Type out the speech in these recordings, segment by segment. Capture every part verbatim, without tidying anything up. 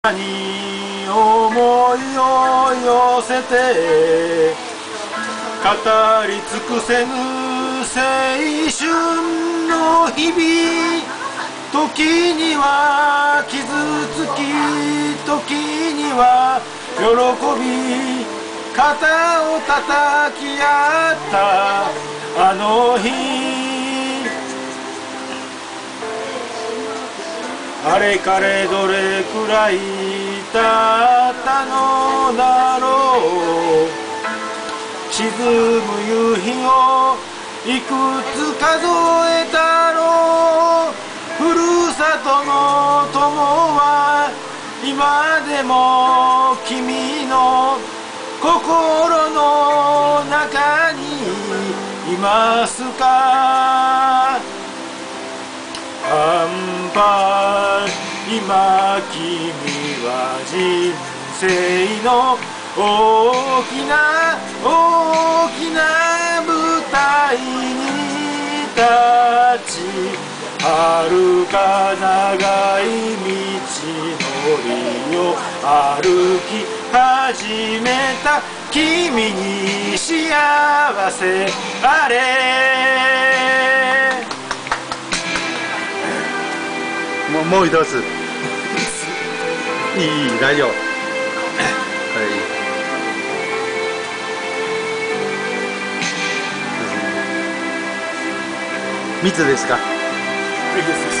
に思いを寄せて語り尽くせぬ青春の日々、時には傷つき時には喜び、肩を叩き合ったあの日、あれからどれくらい経ったのだろう。沈む夕日をいくつ数えたろう。ふるさとの友は今でも君の心の中にいますか。半端今君は人生の大きな大きな舞台に立ち、遥か長い道のりを歩き始めた君に幸せあれ。 もうもう一つ。いい、大丈夫。はい。三つですか。 三つです。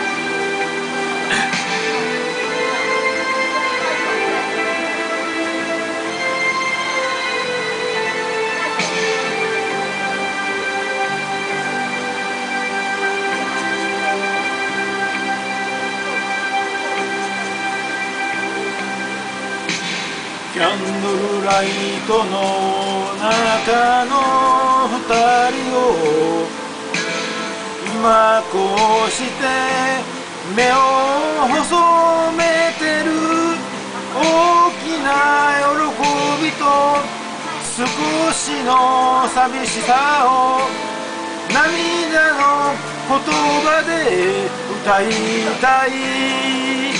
キャンドルライトの中の二人を今こうして目を細めてる。大きな喜びと少しの寂しさを涙の言葉で歌いたい。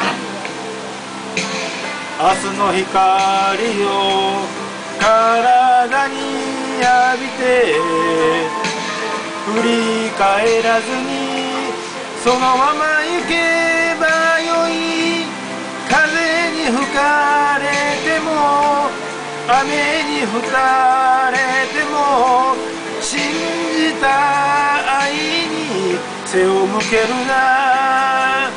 明日の光を体に浴びて振り返らずにそのまま行けばよい。風に吹かれても雨に打たれても信じた愛に背を向けるな。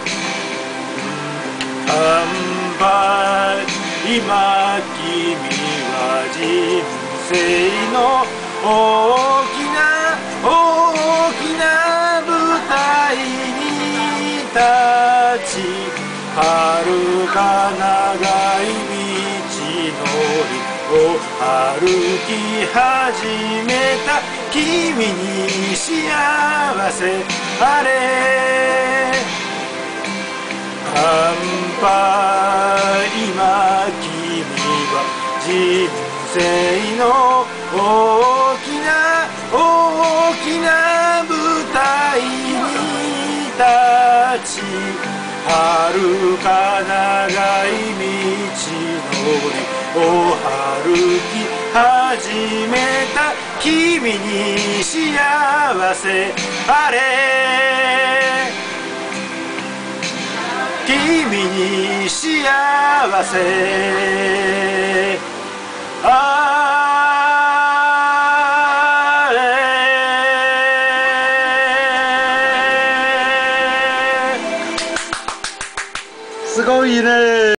今君は人生の大きな大きな舞台に立ち、遥か長い道のりを歩き始めた君に幸せあれ。半端今君は人生の大きな大きな舞台に立ち、遥か長い道のりを歩き始めた君に幸せあれ。君に幸せあれ。 すごいね。